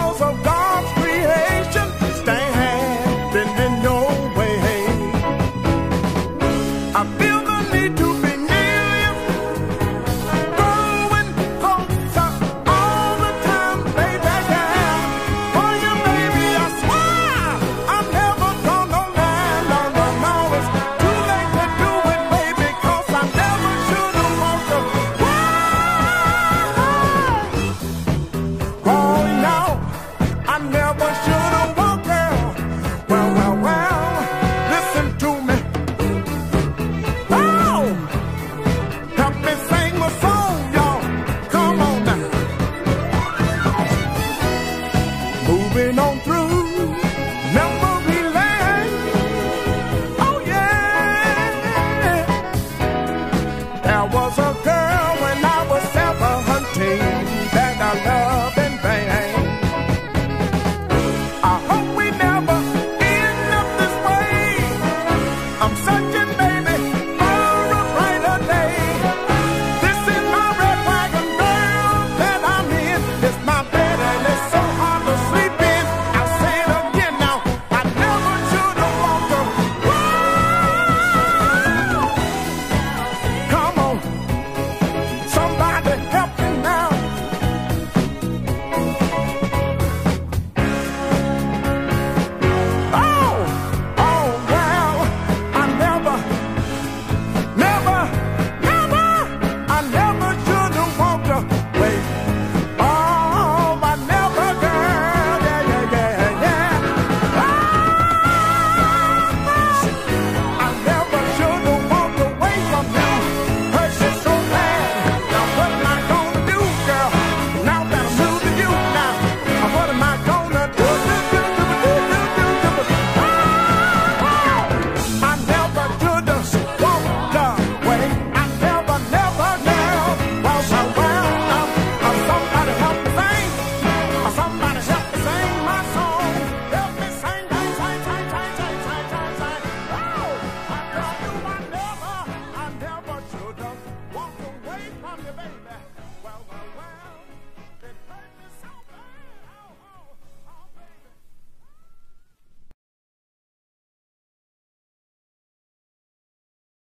laws of God's creation standing in your way. I feel the need to be near you, growing closer all the time, baby, yeah. For you, baby, I swear I'm never gonna lie. No, no, no, it's too late to do it, baby, 'cause I never should have walked away. Oh, no, I never should have walked there. Well, well, well, listen to me. Oh, help me sing my song, y'all. Come on now. Moving on